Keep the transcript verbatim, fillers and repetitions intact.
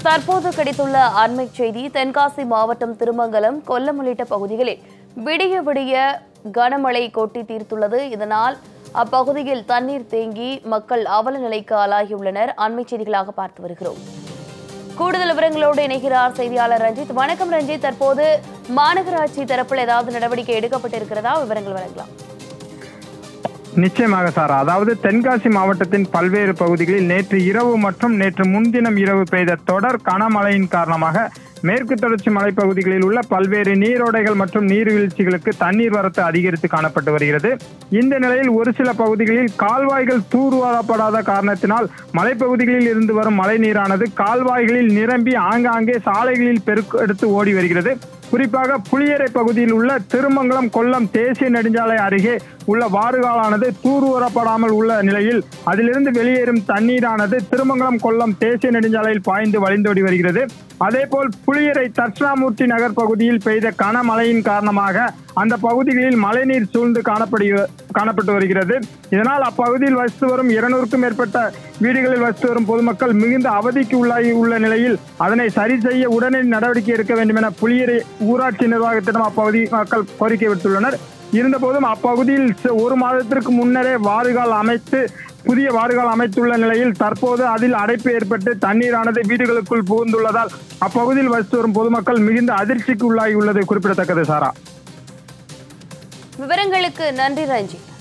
தற்போது கிடைத்துள்ள அண்மை செய்தி. தென்காசி மாவட்டம் திருமங்கலம், கொல்லம் உள்ளிட்ட பகுதிகளில் விடிய விடிய கனமழை கொட்டி தீர்த்துள்ளது. இதனால் அப்பகுதியில் தண்ணீர் தேங்கி மக்கள் அவல நிலைக்கு ஆளாகியுள்ளனர். அண்மை செய்திகளாக பார்த்து வருகிறோம். கூடுதல் விவரங்களோடு இணைகிறார் செய்தியாளர் ரஞ்சித். வணக்கம் ரஞ்சித். தற்போது மாநகராட்சி தரப்பில் ஏதாவது நடவடிக்கை எடுக்கப்பட்டிருக்கிறதா? விவரங்கள் வழங்கலாம். நிச்சயமாக சார். அதாவது தென்காசி மாவட்டத்தின் பல்வேறு பகுதிகளில் நேற்று இரவு மற்றும் நேற்று முன்தினம் இரவு பெய்த தொடர் கனமழையின் காரணமாக மேற்கு தொடர்ச்சி மலைப்பகுதிகளில் உள்ள பல்வேறு நீரோடைகள் மற்றும் நீர்வீழ்ச்சிகளுக்கு தண்ணீர் வரத்து அதிகரித்து காணப்பட்டு வருகிறது. இந்த நிலையில் ஒரு சில பகுதிகளில் கால்வாய்கள் தூர்வாரப்படாத காரணத்தினால் மலைப்பகுதிகளில் இருந்து வரும் மழை நீரானது கால்வாய்களில் நிரம்பி ஆங்காங்கே சாலைகளில் பெருக்கெடுத்து ஓடி வருகிறது. குறிப்பாக புளியரை பகுதியில் உள்ள திருமங்கலம் கொல்லம் தேசிய நெடுஞ்சாலை அருகே உள்ள வாறுகாலானது தூர்வாரப்படாமல் உள்ள நிலையில் அதிலிருந்து வெளியேறும் தண்ணீரானது திருமங்கலம் கொல்லம் தேசிய நெடுஞ்சாலையில் பாய்ந்து வழிந்தோடி வருகிறது. அதேபோல் புளியரை தட்சிணாமூர்த்தி நகர் பகுதியில் பெய்த கனமழையின் காரணமாக அந்த பகுதிகளில் மழைநீர் சூழ்ந்து காணப்படு காணப்பட்டு வருகிறது. இதனால் அப்பகுதியில் வசித்து வரும் இருநூறுக்கும் மேற்பட்ட வீடுகளில் வசித்து வரும் பொதுமக்கள் மிகுந்த அவதிக்கு உள்ளாகி உள்ள நிலையில் அதனை சரி செய்ய உடனடி நடவடிக்கை எடுக்க வேண்டும் என புளியரை ஊராட்சி நிர்வாகத்திடம் அப்பகுதி மக்கள் கோரிக்கை விடுத்துள்ளனர். இருந்தபோதும் அப்பகுதியில் ஒரு மாதத்திற்கு முன்னரே வாறுகால் அமைத்து புதிய வாறுகால் அமைத்துள்ள நிலையில் தற்போது அதில் அடைப்பு ஏற்பட்டு தண்ணீரானது வீடுகளுக்குள் புகுந்துள்ளதால் அப்பகுதியில் வசித்து வரும் பொதுமக்கள் மிகுந்த அதிர்ச்சிக்கு உள்ளாகி உள்ளது குறிப்பிடத்தக்கது. சாரா, விவரங்களுக்கு நன்றி ரஞ்சித்.